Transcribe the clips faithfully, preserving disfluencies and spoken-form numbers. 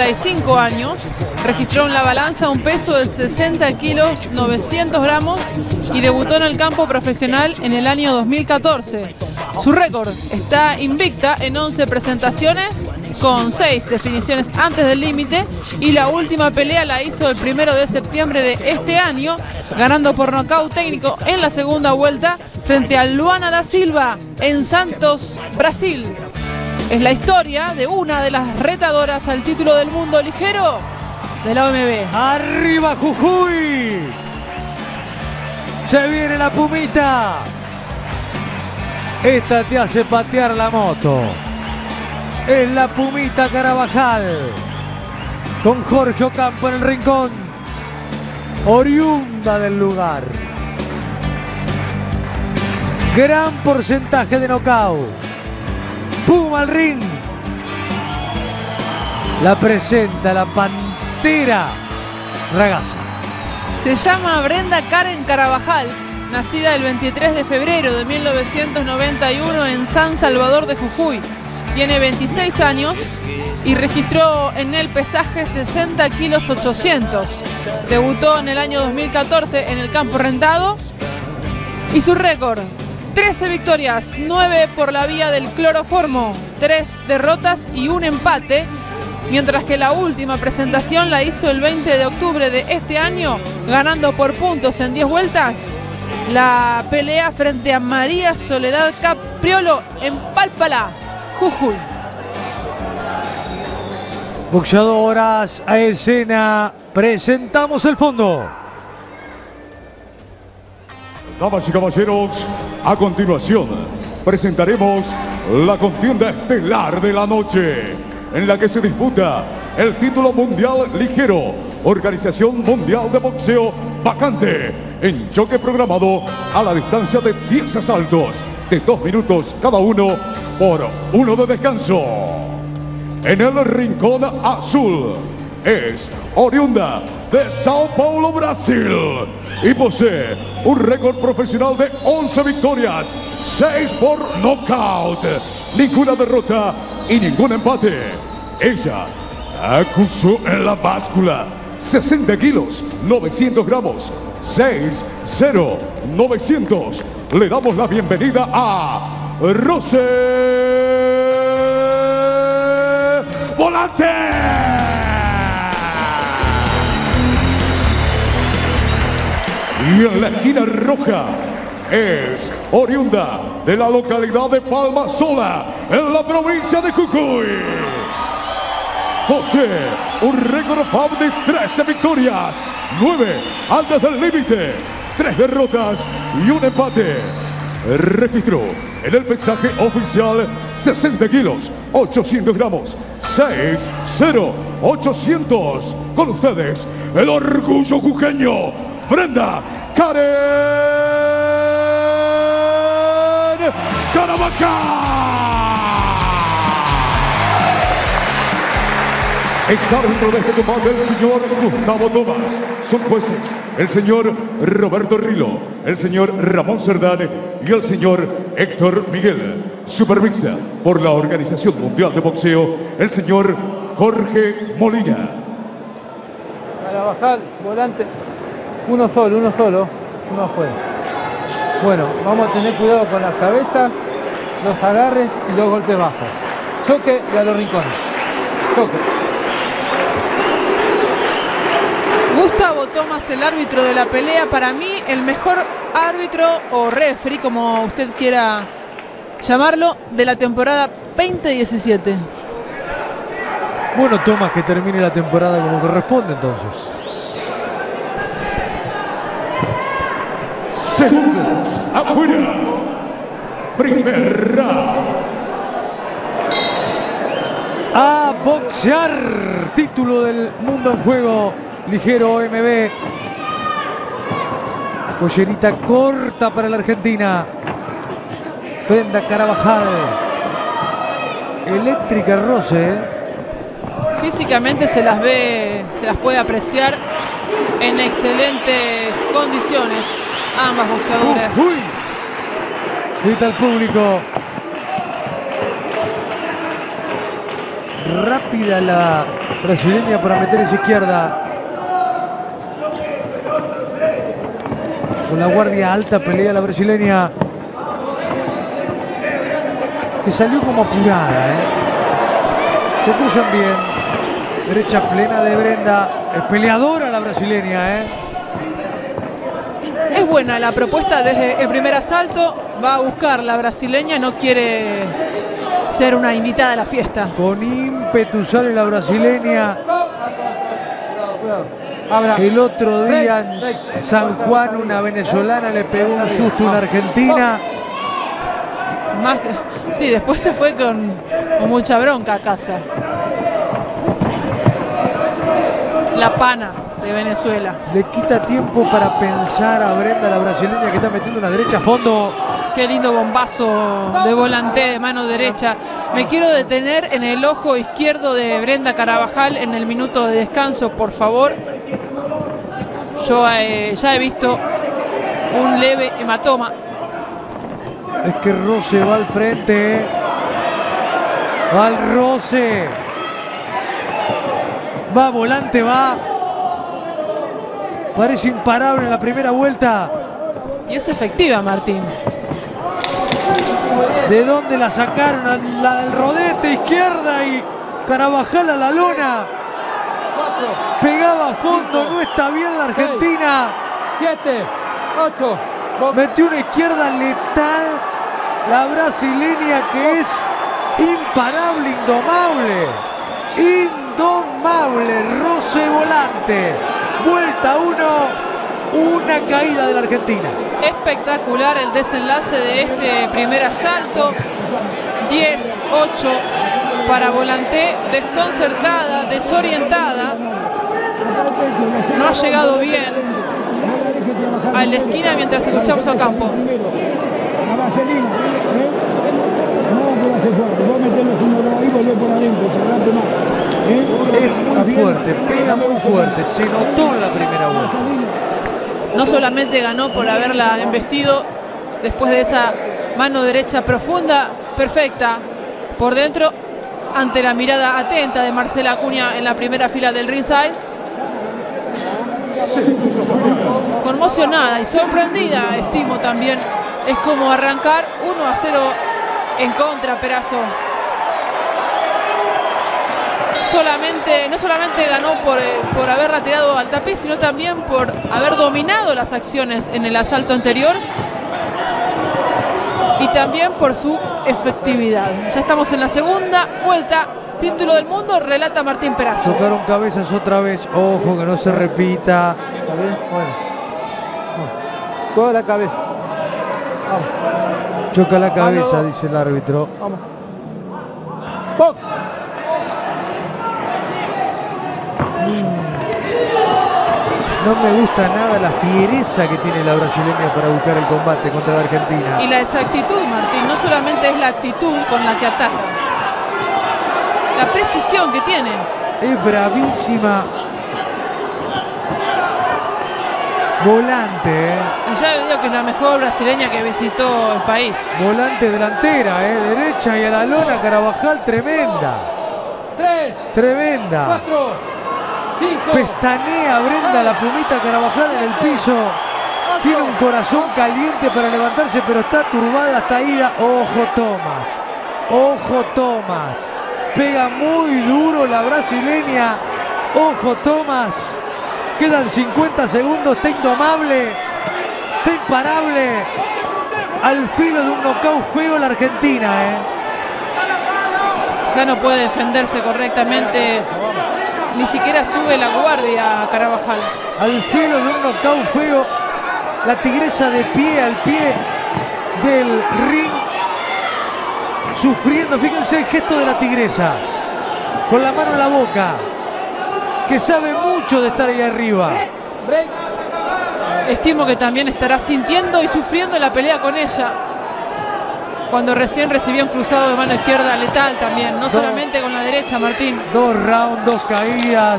treinta y cinco años, registró en la balanza un peso de sesenta kilos novecientos gramos y debutó en el campo profesional en el año dos mil catorce. Su récord está invicta en once presentaciones, con seis definiciones antes del límite, y la última pelea la hizo el primero de septiembre de este año, ganando por nocaut técnico en la segunda vuelta frente a Luana da Silva en Santos, Brasil. Es la historia de una de las retadoras al título del mundo ligero de la O M B. ¡Arriba Jujuy! Se viene la Pumita. Esta te hace patear la moto. Es la Pumita Carabajal, con Jorge Ocampo en el rincón, oriunda del lugar. Gran porcentaje de knockout. Puma al ring. La presenta la Pantera Ragazza. Se llama Brenda Karen Carabajal, nacida el veintitrés de febrero de mil novecientos noventa y uno en San Salvador de Jujuy. Tiene veintiséis años y registró en el pesaje sesenta kilos ochocientos. Debutó en el año dos mil catorce en el campo rentado y su récord: trece victorias, nueve por la vía del cloroformo, tres derrotas y un empate, mientras que la última presentación la hizo el veinte de octubre de este año, ganando por puntos en diez vueltas la pelea frente a María Soledad Capriolo en Palpalá, Jujuy. Boxeadoras a escena, presentamos el fondo. Damas y caballeros, a continuación presentaremos la contienda estelar de la noche, en la que se disputa el título mundial ligero, Organización Mundial de Boxeo vacante, en choque programado a la distancia de diez asaltos de dos minutos cada uno por uno de descanso. En el rincón azul es oriunda de Sao Paulo, Brasil, y posee un récord profesional de once victorias, seis por nocaut, ninguna derrota y ningún empate. Ella acusó en la báscula sesenta kilos, novecientos gramos, seis cero novecientos. Le damos la bienvenida a Rose Volante. Y en la esquina roja es oriunda de la localidad de Palma Sola, en la provincia de Jujuy. Posee un récord F A B de trece victorias, nueve antes del límite, tres derrotas y un empate. Registró en el pesaje oficial sesenta kilos, ochocientos gramos, seis cero ochocientos. Con ustedes, el orgullo jujeño, Brenda Karen Carabajal. Es árbitro de este combate el señor Gustavo Tomás. Son jueces el señor Roberto Rilo, el señor Ramón Cerdán y el señor Héctor Miguel. Supervisa por la Organización Mundial de Boxeo el señor Jorge Molina. Carabajal, volante, uno solo, uno solo, uno afuera. Bueno, vamos a tener cuidado con las cabezas, los agarres y los golpes bajos. Choque y a los rincones. Choque. Gustavo Tomás, el árbitro de la pelea, para mí el mejor árbitro o referee, como usted quiera llamarlo, de la temporada veinte diecisiete. Bueno, Tomás, que termine la temporada como corresponde entonces. Segundos afuera. Primer round. A boxear, título del mundo en juego ligero O M B. Pollerita corta para la Argentina. Brenda Carabajal. Eléctrica Rose. ¿eh? Físicamente se las ve, se las puede apreciar en excelentes condiciones ambas boxeadoras. Uh, uy. Grita el público. rápida la brasileña para meter esa izquierda. Con la guardia alta pelea la brasileña, que salió como apurada, ¿eh? Se cruzan bien. Derecha plena de Brenda. Es peleadora la brasileña, ¿eh? Es buena la propuesta desde el primer asalto. Va a buscar la brasileña, no quiere ser una invitada a la fiesta. Con ímpetu sale la brasileña. El otro día en San Juan una venezolana le pegó un susto a una argentina. Más, sí, después se fue con, con mucha bronca a casa. La pana de Venezuela. Le quita tiempo para pensar a Brenda, la brasileña, que está metiendo una derecha a fondo. Qué lindo bombazo de volante de mano derecha. Me quiero detener en el ojo izquierdo de Brenda Carabajal en el minuto de descanso, por favor. Yo eh, ya he visto un leve hematoma. Es que roce va al frente, ¿eh? Va al roce. Va volante, va. Parece imparable en la primera vuelta. Y es efectiva, Martín. ¿De dónde la sacaron? La del rodete izquierda y Carabajal a la lona. Pegaba a fondo, no está bien la Argentina. siete, ocho. Metió una izquierda letal la brasileña, que es imparable, indomable. Indomable, roce volante. Vuelta uno, una caída de la Argentina. Espectacular el desenlace de este primer asalto. diez ocho para Volante, desconcertada, desorientada. No ha llegado bien a la esquina mientras escuchamos a campo. Es muy fuerte, pega muy fuerte, se notó en la primera vuelta. No solamente ganó por haberla embestido después de esa mano derecha profunda, perfecta, por dentro, ante la mirada atenta de Marcela Acuña en la primera fila del ringside. Conmocionada y sorprendida, estimo también, es como arrancar uno a cero en contra, Perazo. Solamente, no solamente ganó por, eh, por haberla tirado al tapiz, sino también por haber dominado las acciones en el asalto anterior y también por su efectividad. Ya estamos en la segunda vuelta, título del mundo, relata Martín Perazo. Tocaron cabezas otra vez, ojo que no se repita. ¿Está bien? Bueno. Toda la cabeza. Vamos. Choca la cabeza, Vamos. dice el árbitro. Vamos. ¡Pop! No me gusta nada la fiereza que tiene la brasileña para buscar el combate contra la Argentina. Y la exactitud, Martín, no solamente es la actitud con la que ataca, la precisión que tiene. Es bravísima. Volante, ¿eh? Y ya le digo que es la mejor brasileña que visitó el país. Volante delantera, ¿eh? Derecha y a la lona, Carabajal, tremenda. Tres, Tremenda. cuatro, cinco. Pestanea Brenda la plumita Carabajal en el piso. Tiene un corazón caliente para levantarse, pero está turbada hasta ida. Ojo Tomás. Ojo Tomás. Pega muy duro la brasileña. Ojo Tomás. Quedan cincuenta segundos. Está indomable. Está imparable. Al filo de un knockout feo la Argentina, ¿eh? Ya no puede defenderse correctamente. Ni siquiera sube la guardia a Carabajal. Al filo de un knockout feo. La tigresa de pie al pie del ring. Sufriendo, fíjense el gesto de la tigresa. Con la mano en la boca. Que sabe mucho de estar ahí arriba. Estimo que también estará sintiendo y sufriendo la pelea con ella. Cuando recién recibió un cruzado de mano izquierda letal también. No solamente con la derecha, Martín. Dos rounds, dos caídas.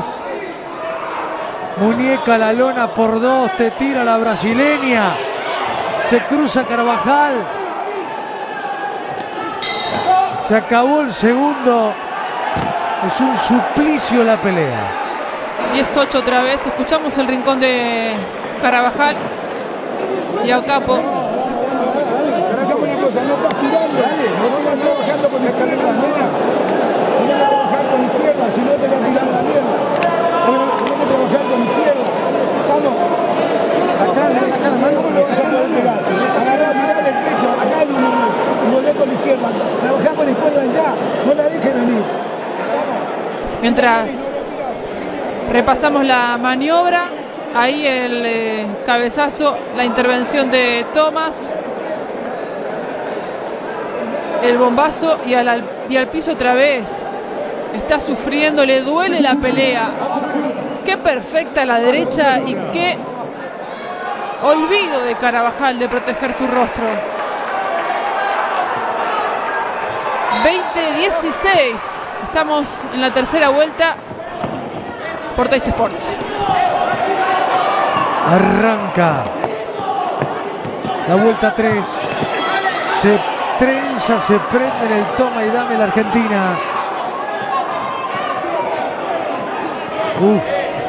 Muñeca a la lona por dos. Te tira la brasileña. Se cruza Carvajal. Se acabó el segundo. Es un suplicio la pelea. diez ocho otra vez. Escuchamos el rincón de Carabajal y a Capo. Hagamos una cosa, no estás tirando, dale, no sigas trabajando con escalera, nena. No vas a trabajar con izquierda, si no te va a tirar la mierda. Tenemos que trabajar con izquierda. Vamos. Sacale, sacale la mano, no lo vas a poder pegar. Agarrá, mirá el pecho, acá hay uno y volvé con la izquierda. Trabajá con la izquierda ya, no la dejes venir. Mientras repasamos la maniobra, ahí el eh, cabezazo, la intervención de Thomas, el bombazo y al, y al piso otra vez. Está sufriendo, le duele la pelea. Qué perfecta la derecha y qué olvido de Carabajal de proteger su rostro. veinte dieciséis. Estamos en la tercera vuelta por Teis Sports. Arranca la vuelta tres. Se trenza, se prende en el toma y dame la Argentina. Uf.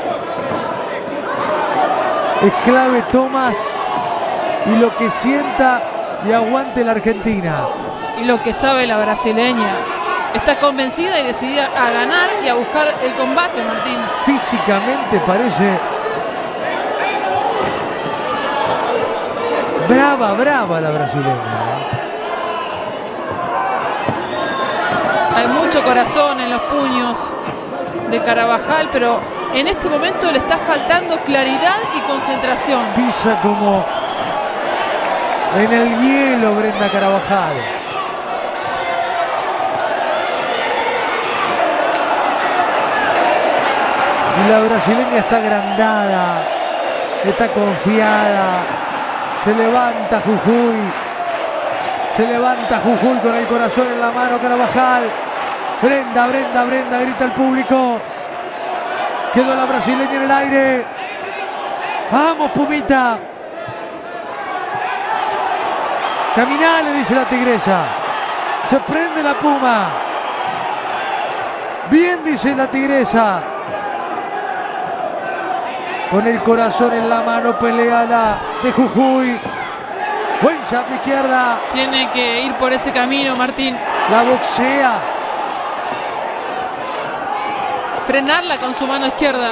Es clave Thomas y lo que sienta y aguante la Argentina. Y lo que sabe la brasileña. Está convencida y decidida a ganar y a buscar el combate, Martín. Físicamente parece brava, brava la brasileña. Hay mucho corazón en los puños de Carabajal, pero en este momento le está faltando claridad y concentración. Pisa como en el hielo Brenda Carabajal. Y la brasileña está agrandada, está confiada. Se levanta Jujuy. Se levanta Jujuy con el corazón en la mano Carabajal. Brenda, Brenda, Brenda, grita el público. Quedó la brasileña en el aire. Vamos, Pumita. Caminá, le dice la tigresa. Se prende la Puma. Bien, dice la tigresa. Con el corazón en la mano pelea la de Jujuy. Buen jab de izquierda. Tiene que ir por ese camino, Martín. La boxea. Frenarla con su mano izquierda.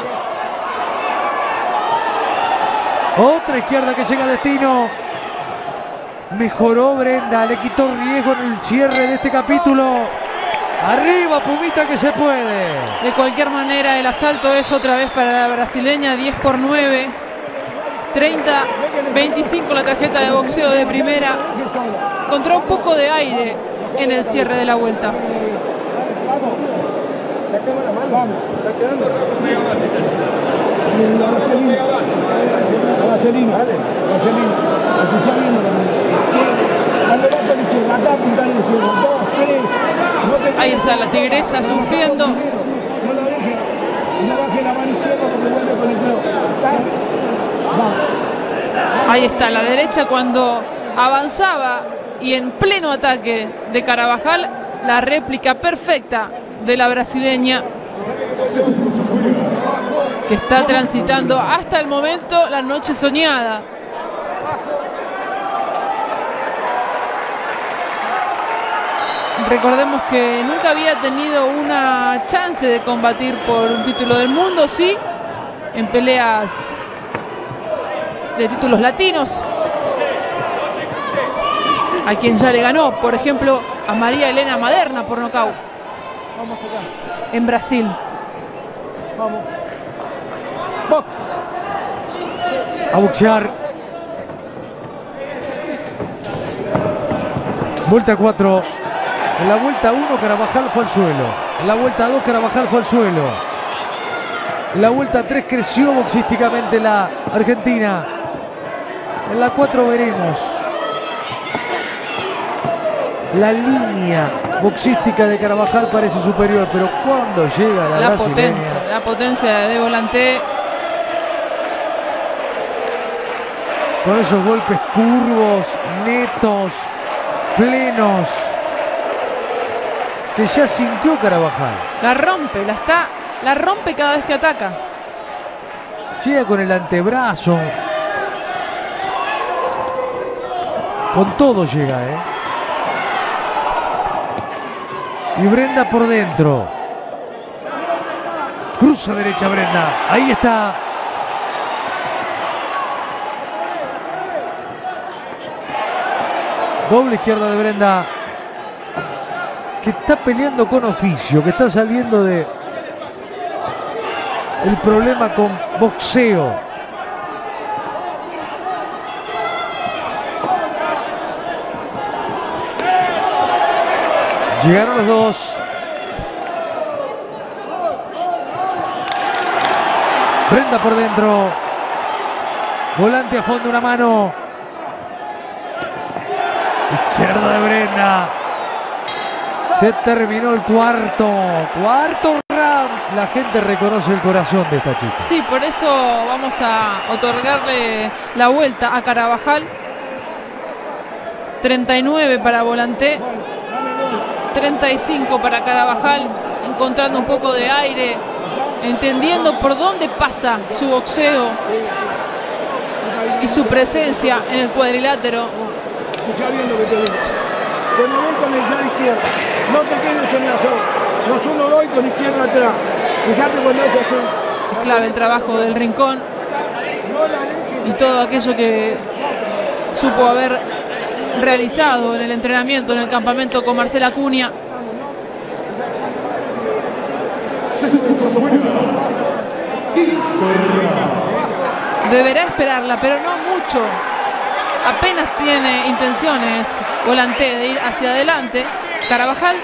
Otra izquierda que llega a destino. Mejoró Brenda, le quitó riesgo en el cierre de este capítulo. Arriba, Pumita, que se puede. De cualquier manera, el asalto es otra vez para la brasileña. Diez por nueve. treinta veinticinco la tarjeta de boxeo de primera. Encontró un poco de aire en el cierre de la vuelta. Sacamos la mano, vamos, está quedando. La vaselina, la vaselina, dale, la vaselina. Escuchá bien la mano. Cuando vas con la izquierda, acá apuntar el izquierdo, dos, tres. No te... Ahí está la tigresa sufriendo. No lo dejes, no bajes la mano izquierda porque vuelve con el pelo. Vamos. Ahí está la derecha cuando avanzaba y en pleno ataque de Carabajal, la réplica perfecta de la brasileña, que está transitando hasta el momento la noche soñada. Recordemos que nunca había tenido una chance de combatir por un título del mundo, sí, en peleas de títulos latinos, a quien ya le ganó, por ejemplo, a María Elena Maderna por nocaut. Vamos acá. En Brasil. Vamos. Box. A boxear. Vuelta cuatro. En la vuelta uno Carabajal fue al suelo. En la vuelta dos Carabajal fue al suelo. En la vuelta tres creció boxísticamente la Argentina. En la cuatro veremos la línea boxística de Carabajal parece superior, pero cuando llega la, La brasileña, potencia, la potencia de Volante. con esos golpes curvos, netos, plenos, que ya sintió Carabajal. La rompe, la está, la rompe cada vez que ataca. Llega con el antebrazo. Con todo llega, ¿eh? Y Brenda por dentro. Cruza derecha Brenda. Ahí está. Doble izquierda de Brenda. Que está peleando con oficio. Que está saliendo de el problema con boxeo. Llegaron los dos. Brenda por dentro. Volante a fondo, una mano. Izquierda de Brenda. Se terminó el cuarto. Cuarto round. La gente reconoce el corazón de esta chica. Sí, por eso vamos a otorgarle la vuelta a Carabajal. treinta y nueve para Volanté. treinta y cinco para Carabajal. Encontrando un poco de aire. Entendiendo por dónde pasa su boxeo. Y su presencia en el cuadrilátero. Escucha bien lo que te digo. Cuando ven con el jab izquierdo, no te quedes en la zona. Los uno doy con izquierda atrás. Fíjate cuando hace así. Es clave el trabajo del rincón. Y todo aquello que supo haber realizado en el entrenamiento, en el campamento con Marcela Cunha. Deberá esperarla, pero no mucho. Apenas tiene intenciones Volanté de ir hacia adelante. Carabajal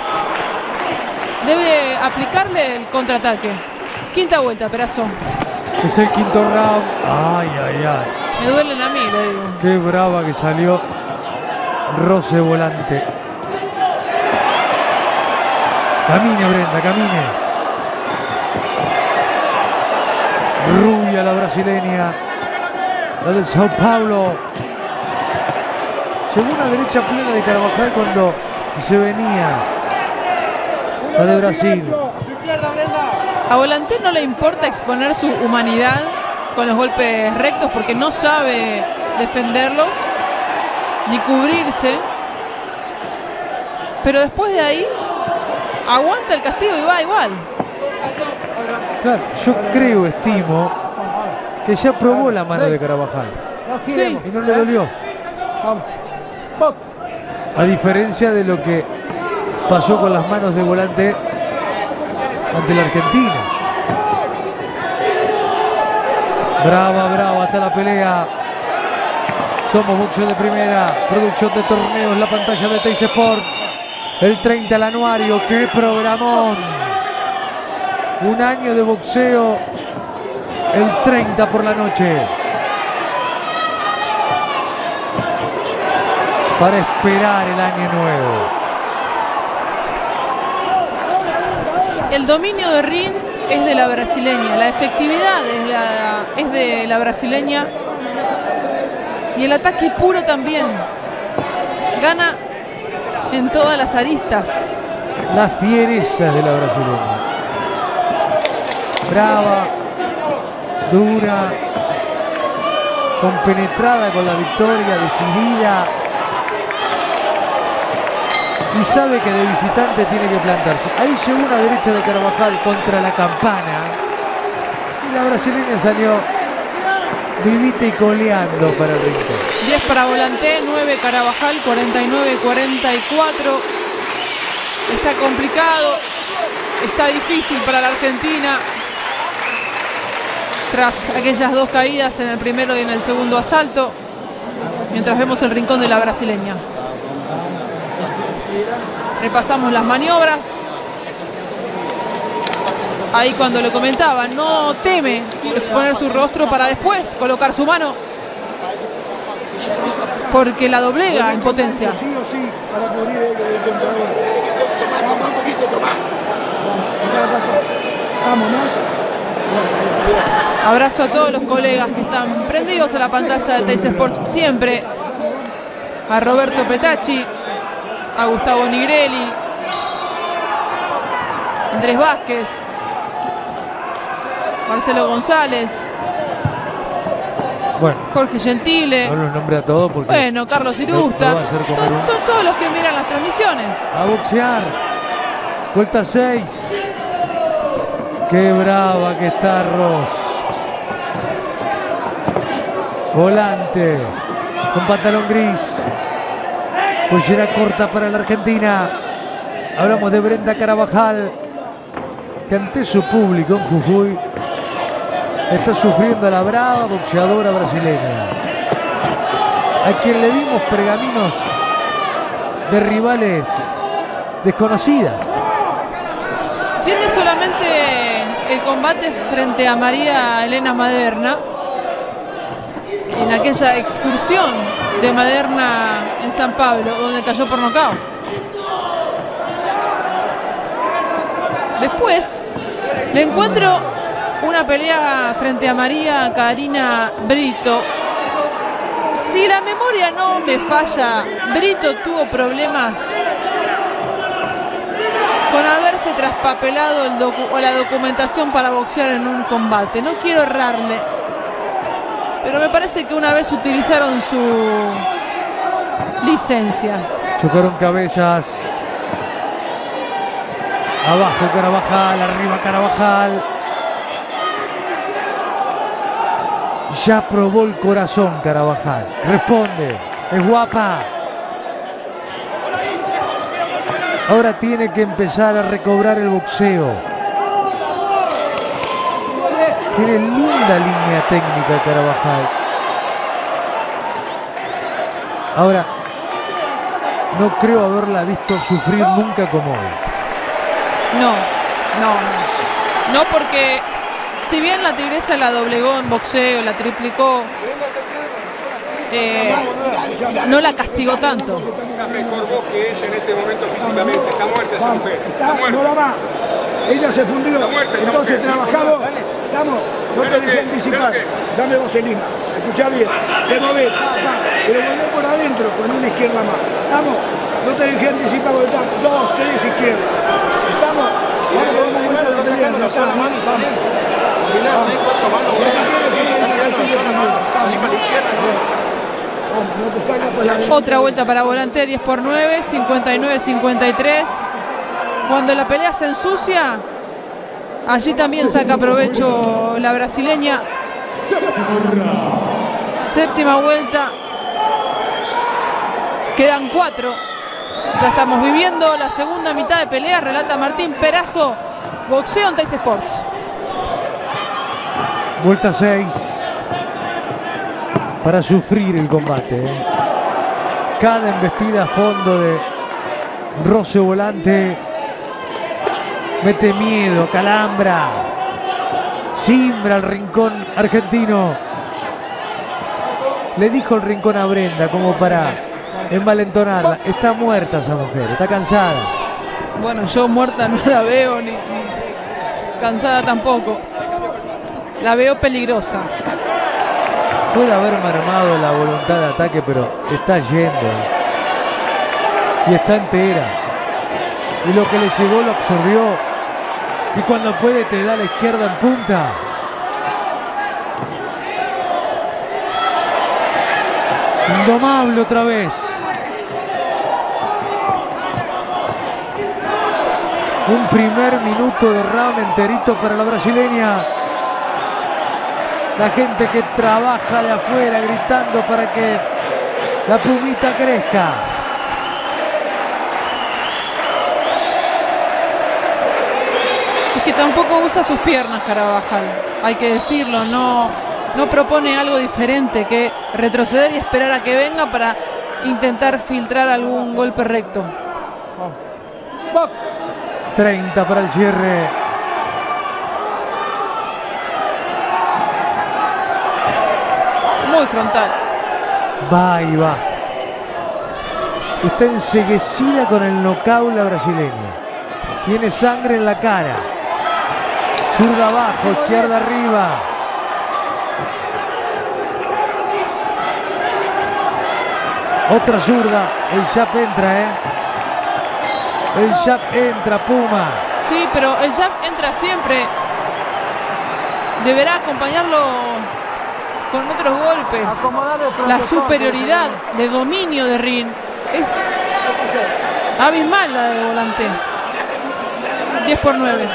debe aplicarle el contraataque. Quinta vuelta, Perazo. Es el quinto round. Ay, ay, ay. Me duelen a mí, le digo. Qué brava que salió Rose Volante. Camine, Brenda, camine. Rubia la brasileña. La de Sao Paulo. Llegó una derecha plena de Carabajal cuando se venía la de Brasil. A Volanté no le importa exponer su humanidad con los golpes rectos porque no sabe defenderlos ni cubrirse. Pero después de ahí aguanta el castigo y va igual. Claro, yo creo, estimo, que ya probó la mano de Carabajal. Sí. Y no le dolió. A diferencia de lo que pasó con las manos de Volanté ante la Argentina. Brava, brava, hasta la pelea. Somos boxeo de primera, producción de torneos, la pantalla de Teis Sport. El treinta al anuario, qué programón. Un año de boxeo, el treinta por la noche. Para esperar el año nuevo. El dominio de ring es de la brasileña, la efectividad es, la, es de la brasileña y el ataque puro también. Gana en todas las aristas. Las fierezas de la brasileña. Brava, dura, compenetrada con la victoria, decidida. Y sabe que de visitante tiene que plantarse. Ahí llegó una derecha de Carabajal contra la campana. Y la brasileña salió vivita y coleando para el rincón. diez para Volanté, nueve Carabajal, cuarenta y nueve cuarenta y cuatro. Está complicado, está difícil para la Argentina. Tras aquellas dos caídas en el primero y en el segundo asalto. Mientras vemos el rincón de la brasileña. Repasamos las maniobras. Ahí cuando le comentaba, no teme exponer su rostro para después colocar su mano. Porque la doblega en potencia. Sí o sí, para cubrir el contador. Vamos, un poquito más. Vámonos. Abrazo a todos los colegas que están prendidos a la pantalla de Teis Sports siempre. A Roberto Petacci, a Gustavo Nigrelli, Andrés Vázquez, Marcelo González, Bueno, Jorge Gentile, no los nombré a todos porque bueno, Carlos Irusta, no va a hacer comer son, un- son todos los que miran las transmisiones. a boxear. Vuelta seis. Qué brava que está Ross. Volante con pantalón gris. Pollera corta para la Argentina. Hablamos de Brenda Carabajal, que ante su público en Jujuy está sufriendo a la brava boxeadora brasileña, a quien le dimos pergaminos de rivales desconocidas. Tiene solamente el combate frente a María Elena Maderna en aquella excursión de Maderna en San Pablo, donde cayó por nocaut. Después le encuentro una pelea frente a María Karina Brito. Si la memoria no me falla, Brito tuvo problemas con haberse traspapelado el docu o la documentación para boxear en un combate. No quiero errarle, pero me parece que una vez utilizaron su licencia. Chocaron cabezas. Abajo Carabajal, arriba Carabajal. Ya probó el corazón Carabajal. Responde, es guapa. Ahora tiene que empezar a recobrar el boxeo. Tiene linda línea técnica Carabajal. Ahora, no creo haberla visto sufrir nunca como hoy. No, no, no. No, porque si bien la Tigresa la doblegó en boxeo, la triplicó, eh, no la castigó tanto. La mejor voz que es en este momento físicamente. Está muerta esa mujer. Está Está, no muerta. la va. Ella se fundió. Está muerta esa Entonces mujer. trabajado. Estamos. No Pero te dejé que- anticipar. pero que- Dame vaselina. Escuchá bien. Te movés. Pa, pa. Pero volvé por adentro con una izquierda más. Estamos. No te dejé anticipar porque estamos. Dos, tres izquierdas. Estamos. Vamos con una vuelta de la pelea. Vamos. Vamos. No te sacas por la Otra vuelta para Volante, diez por nueve, cincuenta y nueve cincuenta y tres. Cuando la pelea se ensucia, allí también saca provecho la brasileña. Séptima vuelta. Quedan cuatro. Ya estamos viviendo la segunda mitad de pelea, relata Martín Perazo, boxeo en Teis Sports. Vuelta seis. Para sufrir el combate. ¿eh? Cada embestida a fondo de Roce Volante mete miedo, calambra, simbra el rincón argentino. Le dijo el rincón a Brenda como para envalentonarla. Está muerta esa mujer, está cansada. Bueno, yo muerta no la veo, ni, ni cansada tampoco. La veo peligrosa. Puede haber mermado la voluntad de ataque, pero está yendo. Y está entera. Y lo que le llegó lo absorbió. Y cuando puede te da la izquierda en punta. Indomable otra vez. Un primer minuto de round enterito para la brasileña. La gente que trabaja de afuera gritando para que la plumita crezca. Es que tampoco usa sus piernas Carabajal, hay que decirlo, no, no propone algo diferente que retroceder y esperar a que venga para intentar filtrar algún golpe recto. treinta para el cierre. Muy frontal. Va y va. Está enceguecida con el nocaut la brasileña. Tiene sangre en la cara. Zurda abajo, izquierda arriba. Otra zurda. El jab entra, ¿eh? El jab entra, Puma. Sí, pero el jab entra siempre. Deberá acompañarlo con otros golpes. Acomodar el La protocolo. superioridad de dominio de Rin es abismal, la de Volante. diez por nueve.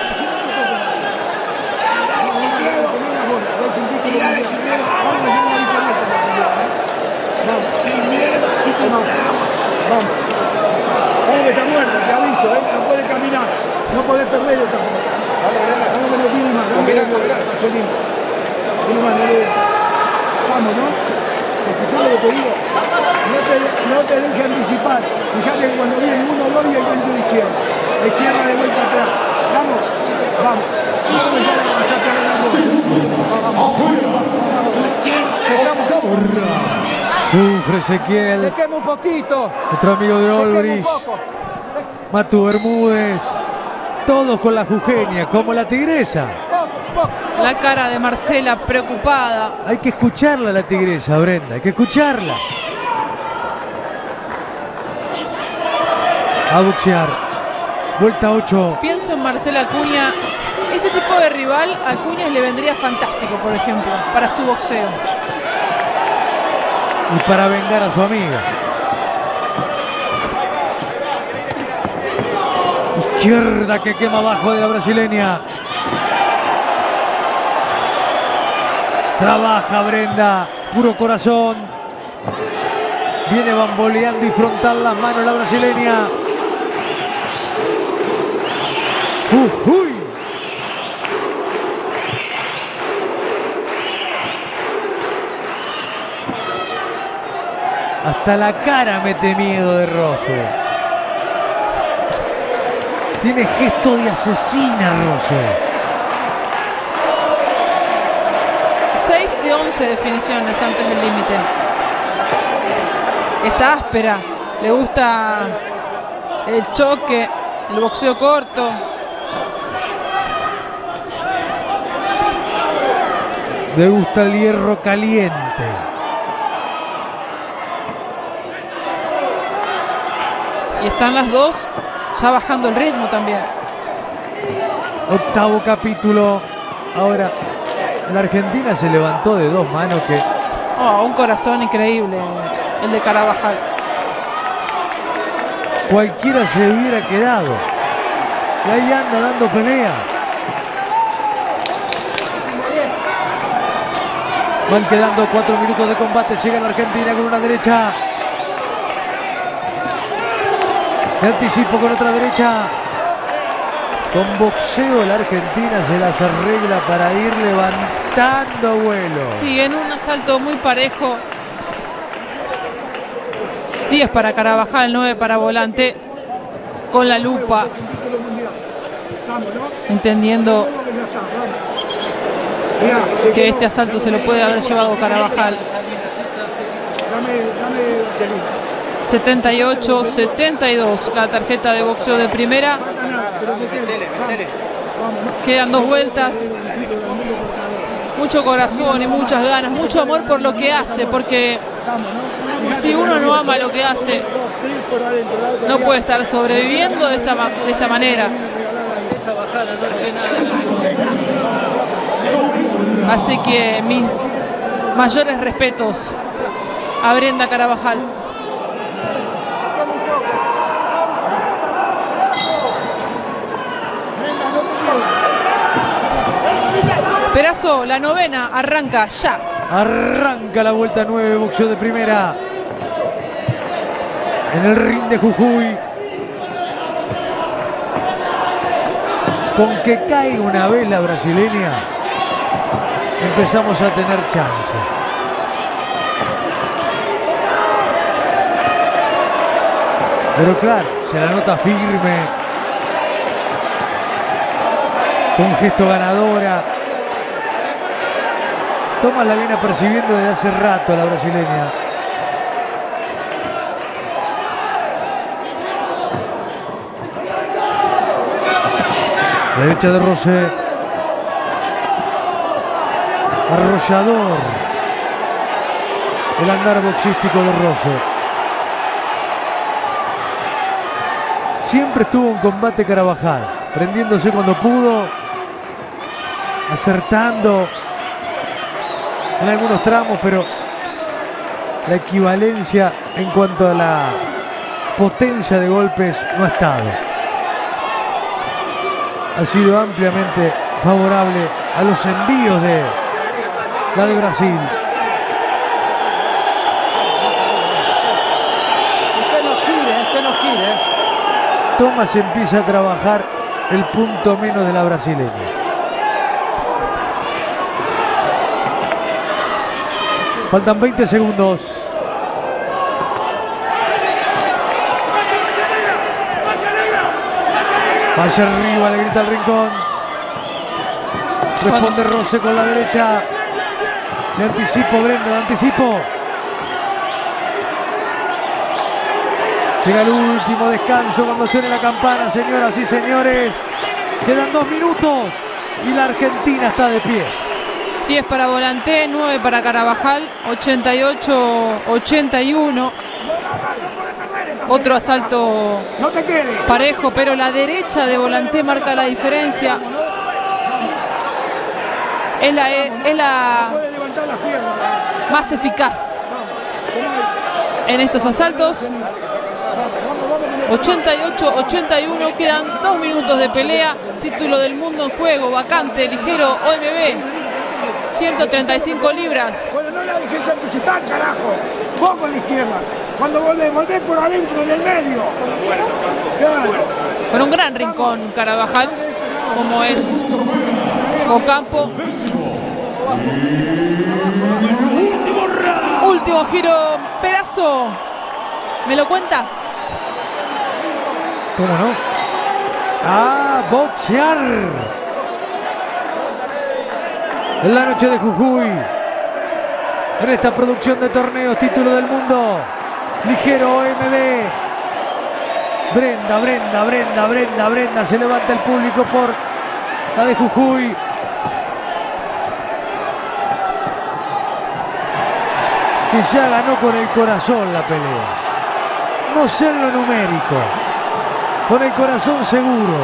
Vamos. Vamos que está muerto, te aviso, ¿eh? No puede caminar. No podés perder esta cosa. Vamos que no tiene más. Mirá, mirá. Tiene más, no le- Vamos, ¿no? Escuchá lo que te digo. No te, no te dejes anticipar. Fíjate que cuando viene uno, dos y el viento de izquierda. La izquierda de vuelta atrás. Vamos, vamos. Vamos a empezar a pasarte a la bola. Sufre Ezequiel, Se quema un poquito. nuestro amigo de Se quema un Olbrich, poco. Matu Bermúdez, todos con la jujeña, como la tigresa. Poco, poco. La cara de Marcela preocupada. Hay que escucharla la tigresa, Brenda, hay que escucharla. A boxear. Vuelta ocho. Pienso en Marcela Acuña. Este tipo de rival a Acuña le vendría fantástico, por ejemplo, para su boxeo. Y para vengar a su amiga. Izquierda que quema abajo de la brasileña. Trabaja Brenda, puro corazón. Viene bamboleando y frontal las manos la brasileña. Uh, uy. Hasta la cara mete miedo de Rose. Tiene gesto de asesina Rose. seis de once definiciones antes del límite. Es áspera, le gusta el choque, el boxeo corto. Le gusta el hierro caliente. Y están las dos ya bajando el ritmo también. Octavo capítulo. Ahora la Argentina se levantó de dos manos que Oh, un corazón increíble el de Carabajal. cualquiera se hubiera quedado. Y ahí anda dando pelea. Van quedando cuatro minutos de combate. Llega la Argentina con una derecha. De anticipo con otra derecha. Con boxeo la Argentina se las arregla para ir levantando vuelo. Sí, en un asalto muy parejo. diez para Carabajal, nueve para Volante. Con la lupa. Entendiendo que este asalto se lo puede haber llevado Carabajal. setenta y ocho setenta y dos la tarjeta de boxeo de primera. Quedan dos vueltas. Mucho corazón y muchas ganas, mucho amor por lo que hace, porque si uno no ama lo que hace, no puede estar sobreviviendo de esta, ma- de esta manera. Así que mis mayores respetos a Brenda Carabajal. Perazo, la novena arranca ya. Arranca la vuelta nueve, boxeo de primera. En el ring de Jujuy. Con que caiga una vez la brasileña, empezamos a tener chances. Pero claro, se la nota firme, con gesto ganadora. Toma la viene percibiendo desde hace rato la brasileña. Derecha de Rose. Arrollador el andar boxístico de Rose. Siempre estuvo en combate Carabajal. prendiéndose cuando pudo, acertando en algunos tramos, pero la equivalencia en cuanto a la potencia de golpes no ha estado. Ha sido ampliamente favorable a los envíos de la de Brasil. Usted no gire, usted no gire. Thomas empieza a trabajar el punto menos de la brasileña. Faltan veinte segundos. Vaya arriba, le grita el Rincón. Responde Rose con la derecha. Le anticipo, Brenda, le anticipo. Llega el último descanso cuando suene la campana, señoras y señores. Quedan dos minutos y la Argentina está de pie. diez para Volanté, nueve para Carabajal, ochenta y ocho ochenta y uno. Otro asalto parejo, pero la derecha de Volanté marca la diferencia. Es la, es la más eficaz en estos asaltos. ochenta y ocho ochenta y uno, quedan dos minutos de pelea. Título del mundo en juego, vacante, ligero, O M B, ciento treinta y cinco libras. Bueno, no la dejé anticipar, carajo. Vos con la izquierda. Cuando volvés, volvés por adentro, en el medio. Claro. Con un gran rincón Carabajal, como es Ocampo. Último giro, Perazo. ¿Me lo cuenta? ¿Cómo no? ¡A boxear! En la noche de Jujuy, en esta producción de torneos, título del mundo, ligero O M B. Brenda, Brenda, Brenda, Brenda, Brenda, se levanta el público por la de Jujuy. Que ya ganó con el corazón la pelea. No sé en lo numérico. Con el corazón seguro,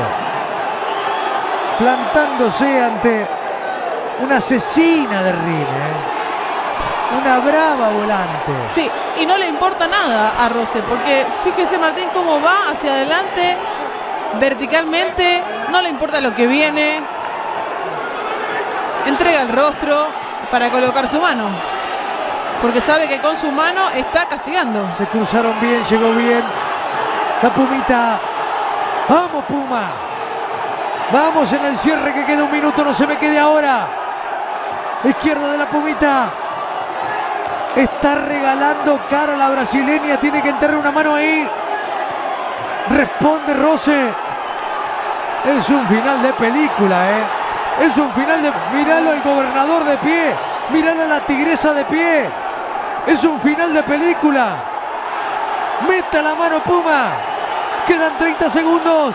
plantándose ante una asesina de ring, ¿eh? Una brava Volante. Sí, y no le importa nada a Rose, porque fíjese Martín cómo va hacia adelante, verticalmente, no le importa lo que viene, entrega el rostro para colocar su mano, porque sabe que con su mano está castigando. Se cruzaron bien, llegó bien la Pumita. ¡Vamos, Puma! Vamos en el cierre, que queda un minuto, no se me quede ahora. Izquierda de la Pumita. Está regalando cara a la brasileña, tiene que entrar una mano ahí. Responde Rose. Es un final de película, ¿eh? Es un final de... Míralo al gobernador de pie. Míralo a la tigresa de pie. Es un final de película. Meta la mano, Puma. Quedan treinta segundos.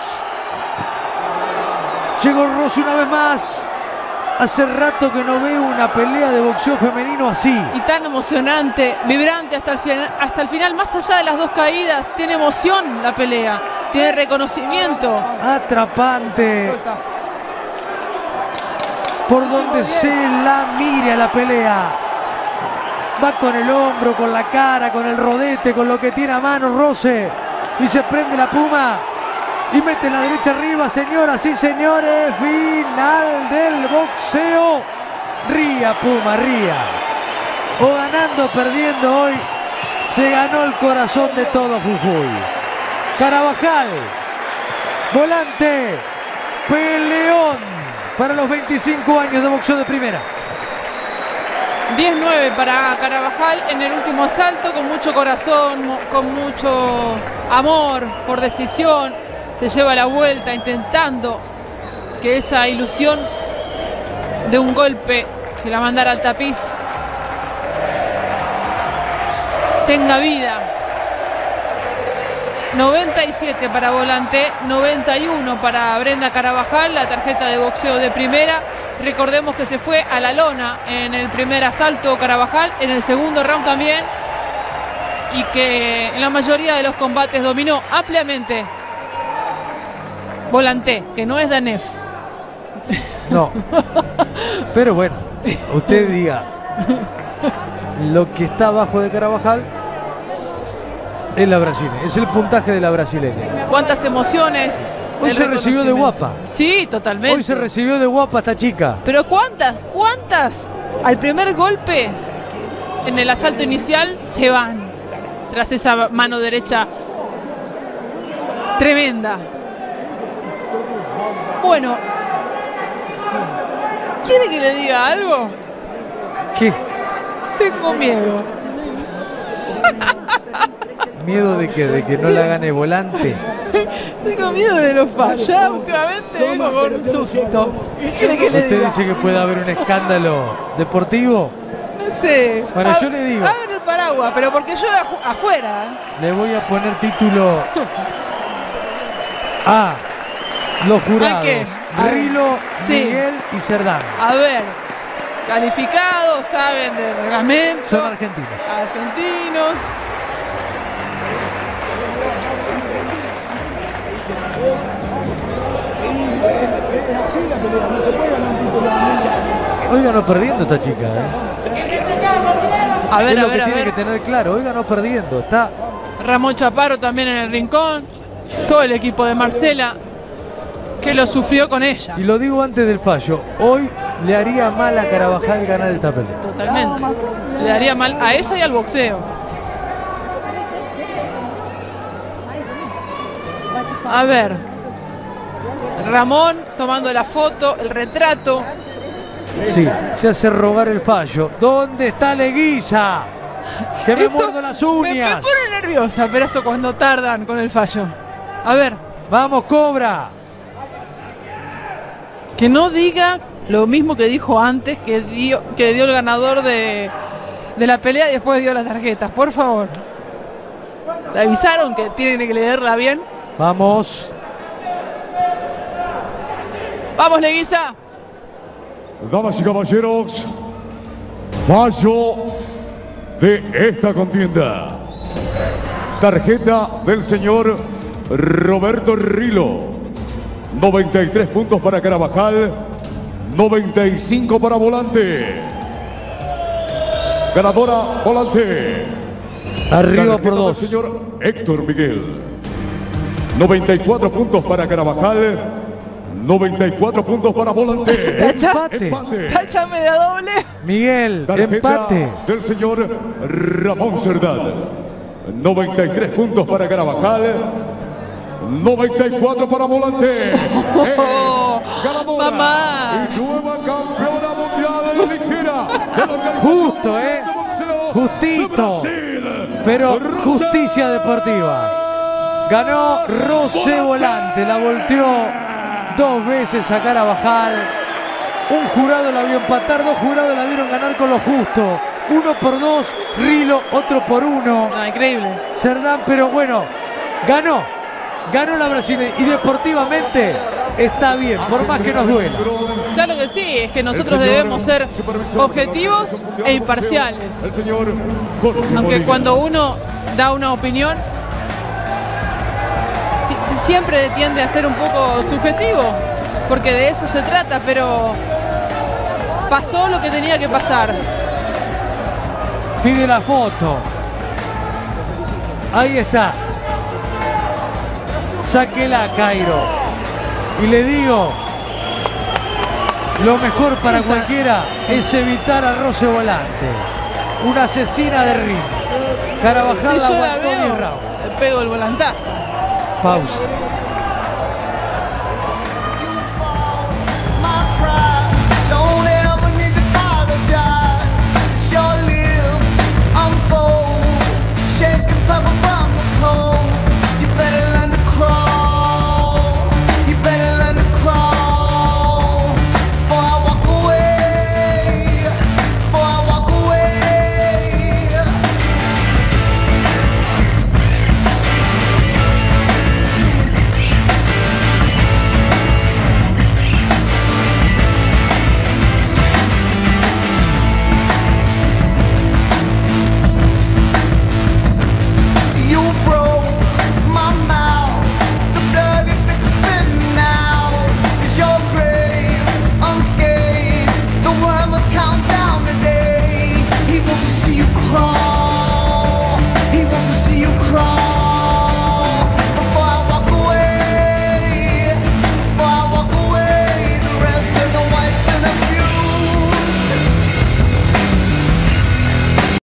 Llegó Rose una vez más. Hace rato que no veo una pelea de boxeo femenino así. Y tan emocionante, vibrante hasta el final, hasta el final, más allá de las dos caídas, tiene emoción la pelea, tiene reconocimiento. Atrapante. Por donde se la mire a la pelea. Va con el hombro, con la cara, con el rodete, con lo que tiene a mano Rose. Y se prende la Puma. Y mete la derecha arriba, señoras y señores. Final del boxeo. Ría, Puma, ría. O ganando o perdiendo hoy, se ganó el corazón de todo Jujuy. Carabajal, Volante, peleón para los veinticinco años de boxeo de primera. diez nueve para Carabajal en el último asalto, con mucho corazón, con mucho amor, por decisión. Se lleva la vuelta intentando que esa ilusión de un golpe que la mandara al tapiz tenga vida. noventa y siete para Volante, noventa y uno para Brenda Carabajal, la tarjeta de boxeo de primera. Recordemos que se fue a la lona en el primer asalto Carabajal, en el segundo round también, y que en la mayoría de los combates dominó ampliamente Volanté, que no es Danef. No. Pero bueno, usted diga, lo que está abajo de Carabajal es la brasileña, es el puntaje de la brasileña. ¿Cuántas emociones? Hoy el se recibió de reconocimiento. guapa. Sí, totalmente. Hoy se recibió de guapa esta chica. Pero ¿cuántas? ¿Cuántas? Al primer golpe, en el asalto inicial, se van. Tras esa mano derecha tremenda. Bueno, ¿quiere que le diga algo? ¿Qué? Tengo miedo. ¿Miedo de que, de que no la gane Volante? Tengo miedo de los fallos. Ya últimamente vengo con un susto. ¿Qué quiere que le ¿Usted diga? dice que puede haber un escándalo deportivo? No sé. Bueno, Ab- yo le digo. Abren el paraguas, pero porque yo afu- afuera. Le voy a poner título a los jurados. ¿A qué? A ver. Rilo, Sí. Miguel y Cerdán. A ver, calificados, saben del reglamento. Son argentinos. Argentinos. Es así la pelea, no se puede ganar un título mundial. Hoy ganó perdiendo esta chica, ¿eh? A ver, es a lo ver, que a tiene ver. que tener claro. Hoy ganó perdiendo. Está Ramón Chaparro también en el rincón. Todo el equipo de Marcela que lo sufrió con ella. Y lo digo antes del fallo, hoy le haría mal a Carabajal ganar esta pelea. Totalmente. Le daría mal a ella y al boxeo. A ver. Ramón tomando la foto, el retrato. Sí, se hace robar el fallo. ¿Dónde está Leguiza? Que me Esto muerdo las me, me uñas. pone nerviosa, pero eso cuando tardan con el fallo. A ver, Vamos, Cobra. que no diga lo mismo que dijo antes, que dio, que dio el ganador de, de la pelea y después dio las tarjetas, por favor. ¿Le avisaron que tienen que leerla bien? Vamos. Vamos, Leguiza. Damas y caballeros, fallo de esta contienda. Tarjeta del señor Roberto Rilo. noventa y tres puntos para Carabajal, noventa y cinco para Volante. Ganadora Volante. Arriba Tarjeta por dos. del señor Héctor Miguel. noventa y cuatro puntos para Carabajal, noventa y cuatro puntos para Volante. Empate. Empate. Táchame de a doble. Miguel, Tarjeta empate. del señor Ramón Cerdán. noventa y tres puntos para Carabajal, noventa y cuatro para Volante. Oh, Es ganadora mamá. y nueva campeona mundial ligera de la organización Justo, ¿eh? de boxeo Justito. de Brasil. Pero Rosa justicia deportiva. Ganó Rosé Volante, la volteó dos veces a Carabajal. Un jurado la vio empatar, dos jurados la vieron ganar con lo justo. Uno por dos, Rilo, otro por uno. No, increíble. Cerdán, pero bueno, ganó. Ganó la brasileña y deportivamente está bien, por más que nos duela. Claro que sí, es que nosotros El señor debemos ser supervisor objetivos del Mundial e de imparciales. Boxeo, El señor Jorge Aunque Molina. cuando uno da una opinión, ti- siempre tiende a ser un poco subjetivo, porque de eso se trata, pero pasó lo que tenía que pasar. Pide la foto. Ahí está. Sáquela, Cairo. Y le digo, lo mejor para cualquiera es evitar al roce volante. Una asesina de ring. Carabajal Si la yo la aguantó diez veo, rounds. le pego el volantazo. Pausa.